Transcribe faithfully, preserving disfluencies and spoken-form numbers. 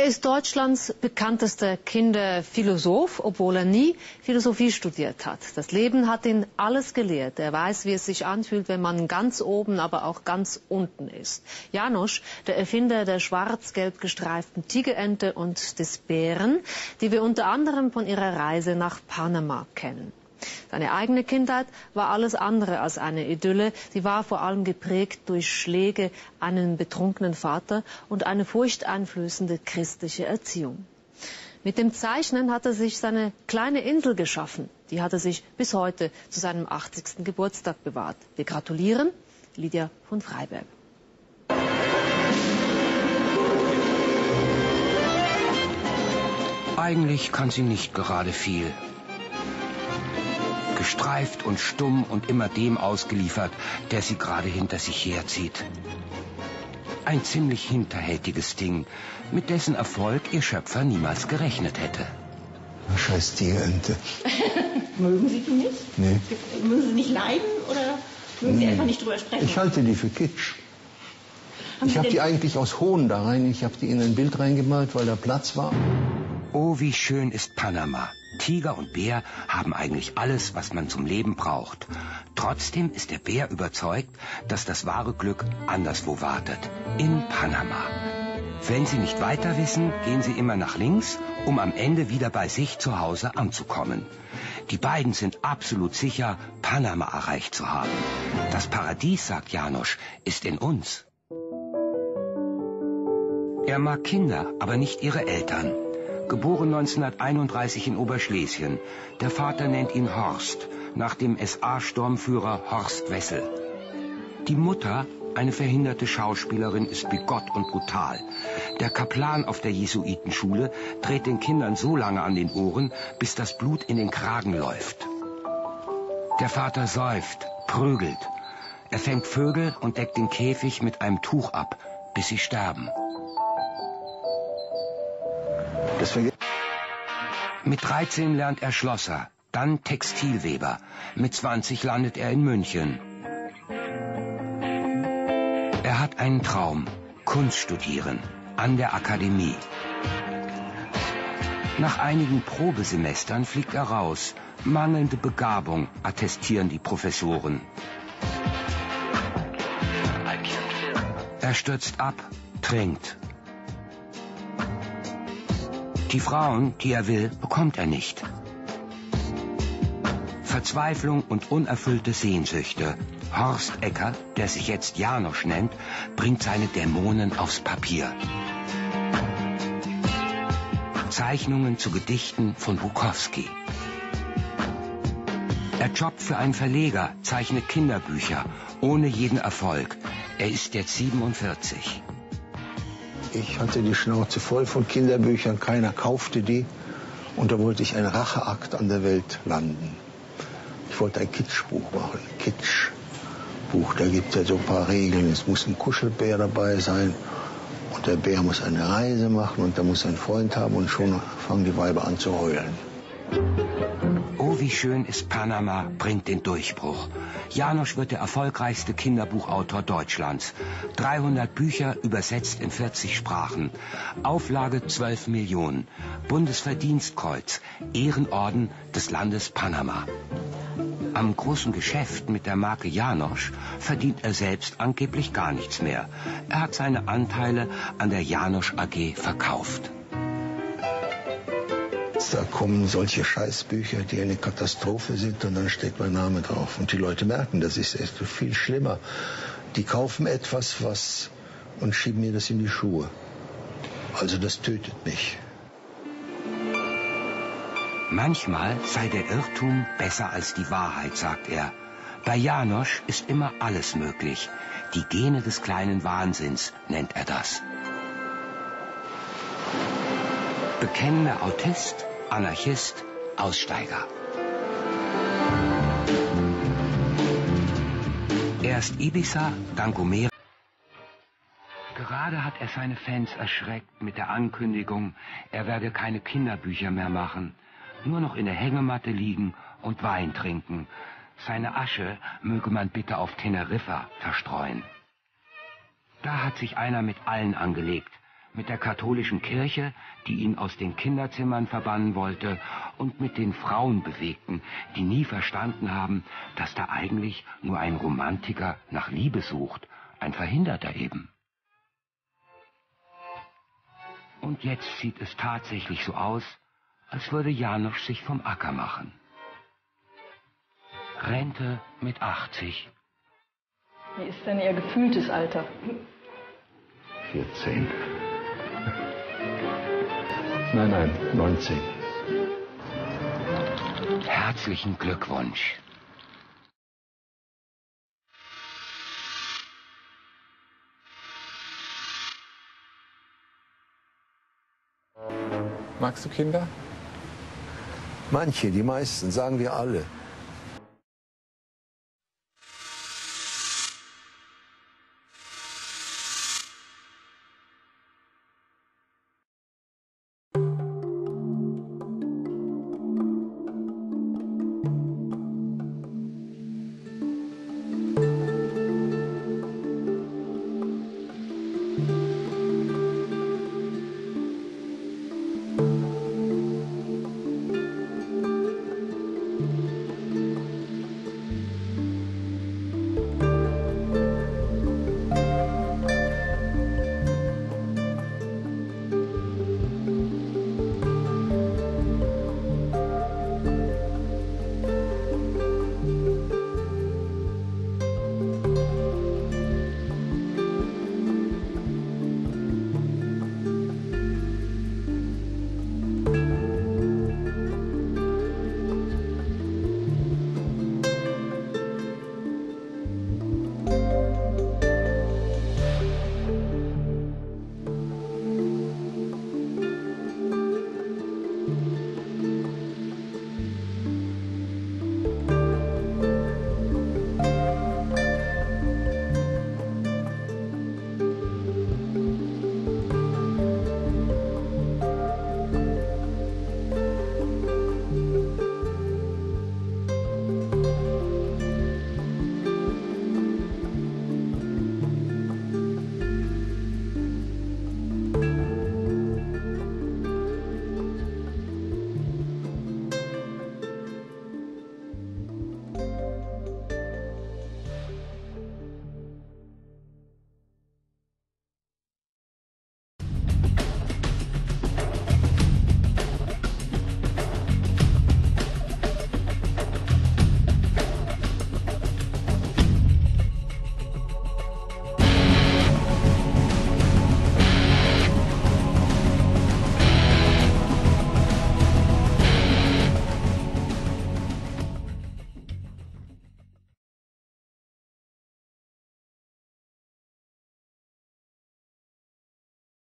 Er ist Deutschlands bekanntester Kinderphilosoph, obwohl er nie Philosophie studiert hat. Das Leben hat ihn alles gelehrt. Er weiß, wie es sich anfühlt, wenn man ganz oben, aber auch ganz unten ist. János, der Erfinder der schwarz-gelb gestreiften Tigerente und des Bären, die wir unter anderem von ihrer Reise nach Panama kennen. Seine eigene Kindheit war alles andere als eine Idylle. Sie war vor allem geprägt durch Schläge, einen betrunkenen Vater und eine furchteinflößende christliche Erziehung. Mit dem Zeichnen hat er sich seine kleine Insel geschaffen. Die hat er sich bis heute zu seinem achtzigsten Geburtstag bewahrt. Wir gratulieren, Lydia von Freiberg. Eigentlich kann sie nicht gerade viel. Gestreift und stumm und immer dem ausgeliefert, der sie gerade hinter sich herzieht. Ein ziemlich hinterhältiges Ding, mit dessen Erfolg ihr Schöpfer niemals gerechnet hätte. Scheiß Tigerente. Mögen Sie die nicht? Nee. Mögen Sie nicht leiden oder mögen Sie Nee. einfach nicht drüber sprechen? Ich halte die für Kitsch. Haben Ich Sie habe die denn- eigentlich aus Hohn da rein. Ich habe die in ein Bild reingemalt, weil da Platz war. Oh, wie schön ist Panama. Tiger und Bär haben eigentlich alles, was man zum Leben braucht. Trotzdem ist der Bär überzeugt, dass das wahre Glück anderswo wartet. In Panama. Wenn Sie nicht weiter wissen, gehen Sie immer nach links, um am Ende wieder bei sich zu Hause anzukommen. Die beiden sind absolut sicher, Panama erreicht zu haben. Das Paradies, sagt János, ist in uns. Er mag Kinder, aber nicht ihre Eltern. Geboren neunzehnhunderteinunddreißig in Oberschlesien. Der Vater nennt ihn Horst, nach dem S A-Sturmführer Horst Wessel. Die Mutter, eine verhinderte Schauspielerin, ist bigott und brutal. Der Kaplan auf der Jesuitenschule dreht den Kindern so lange an den Ohren, bis das Blut in den Kragen läuft. Der Vater säuft, prügelt. Er fängt Vögel und deckt den Käfig mit einem Tuch ab, bis sie sterben. Mit dreizehn lernt er Schlosser, dann Textilweber. Mit zwanzig landet er in München. Er hat einen Traum, Kunst studieren, an der Akademie. Nach einigen Probesemestern fliegt er raus. Mangelnde Begabung, attestieren die Professoren. Er stürzt ab, trinkt. Die Frauen, die er will, bekommt er nicht. Verzweiflung und unerfüllte Sehnsüchte. Horst Ecker, der sich jetzt János nennt, bringt seine Dämonen aufs Papier. Zeichnungen zu Gedichten von Bukowski. Er jobbt für einen Verleger, zeichnet Kinderbücher, ohne jeden Erfolg. Er ist jetzt siebenundvierzig. Ich hatte die Schnauze voll von Kinderbüchern, keiner kaufte die. Und da wollte ich einen Racheakt an der Welt landen. Ich wollte ein Kitschbuch machen, Kitschbuch. Da gibt es ja so ein paar Regeln. Es muss ein Kuschelbär dabei sein und der Bär muss eine Reise machen und da muss einen Freund haben und schon fangen die Weiber an zu heulen. Oh, wie schön ist Panama, bringt den Durchbruch. János wird der erfolgreichste Kinderbuchautor Deutschlands. dreihundert Bücher übersetzt in vierzig Sprachen. Auflage zwölf Millionen. Bundesverdienstkreuz. Ehrenorden des Landes Panama. Am großen Geschäft mit der Marke János verdient er selbst angeblich gar nichts mehr. Er hat seine Anteile an der János A G verkauft. Da kommen solche Scheißbücher, die eine Katastrophe sind und dann steht mein Name drauf. Und die Leute merken, das ist echt viel schlimmer. Die kaufen etwas was und schieben mir das in die Schuhe. Also das tötet mich. Manchmal sei der Irrtum besser als die Wahrheit, sagt er. Bei János ist immer alles möglich. Die Gene des kleinen Wahnsinns nennt er das. Bekennender Autist, Anarchist, Aussteiger. Erst Ibiza, dann Gomera. Gerade hat er seine Fans erschreckt mit der Ankündigung, er werde keine Kinderbücher mehr machen, nur noch in der Hängematte liegen und Wein trinken. Seine Asche möge man bitte auf Teneriffa verstreuen. Da hat sich einer mit allen angelegt. Mit der katholischen Kirche, die ihn aus den Kinderzimmern verbannen wollte, und mit den Frauenbewegten, die nie verstanden haben, dass da eigentlich nur ein Romantiker nach Liebe sucht, ein Verhinderter eben. Und jetzt sieht es tatsächlich so aus, als würde János sich vom Acker machen. Rente mit achtzig. Wie ist denn Ihr gefühltes Alter? vierzehn. Nein, nein, neunzehn. Herzlichen Glückwunsch. Magst du Kinder? Manche, die meisten, sagen wir alle.